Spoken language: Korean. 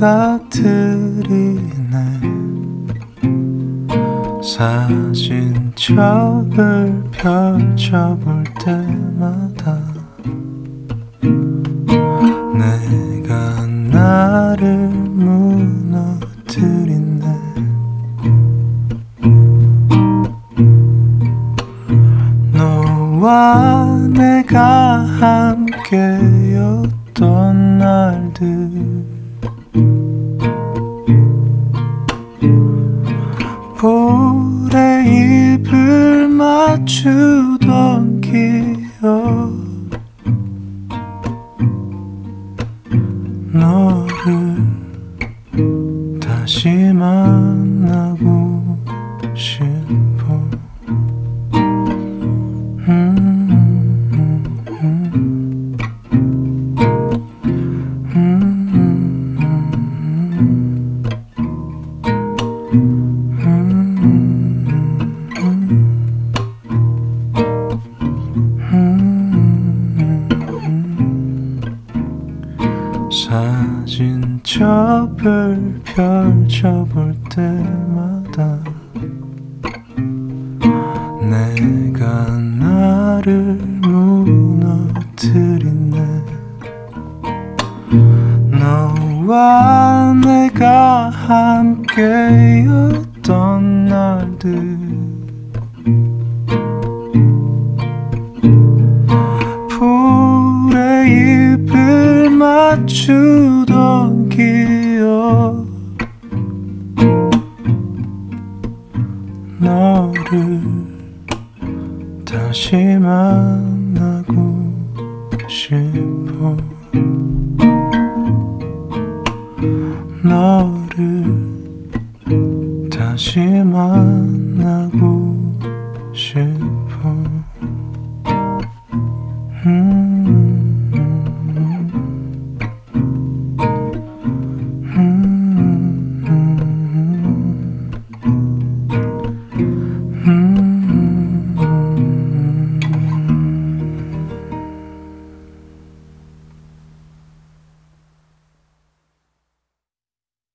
생각들이네. 사진첩을 펼쳐볼 때마다 내가 나를 무너뜨린네. 너와 내가 함께였던 날들, 볼에 입을 맞추던 기억, 너를 다시 만나고 싶어. 사진첩을 펼쳐볼 때마다 내가 나를 무너뜨리네. 너와 내가 함께였던 날들, 볼에 입을 맞추던 기억, 너를 다시 만나고 싶어. 너를 다시 만나고